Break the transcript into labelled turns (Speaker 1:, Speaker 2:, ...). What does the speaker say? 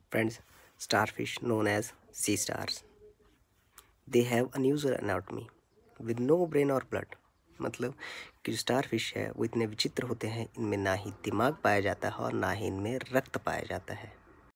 Speaker 1: Friends, starfish known as sea stars. They have unusual anatomy with no brain or blood. मतलब कि जो starfish है वो इतने विचित्र होते हैं, इनमें ना ही दिमाग पाया जाता है और ना ही इनमें रक्त पाया जाता है।